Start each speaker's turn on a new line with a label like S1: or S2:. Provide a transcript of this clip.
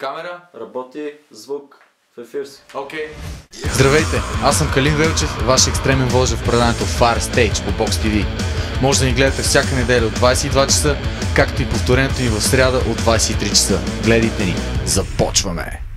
S1: Камера?
S2: Работи, звук, в ефир си.
S1: Окей.
S3: Здравейте, аз съм Калин Велчев, ваш екстремен вължа в предаването Fire Stage по Box TV. Може да ни гледате всяка неделя от 22 часа, както и повторението ни в сряда от 23 часа. Гледайте ни, започваме!